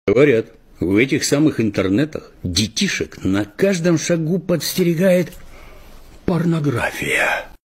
Говорят, в этих самых интернетах детишек на каждом шагу подстерегает порнография.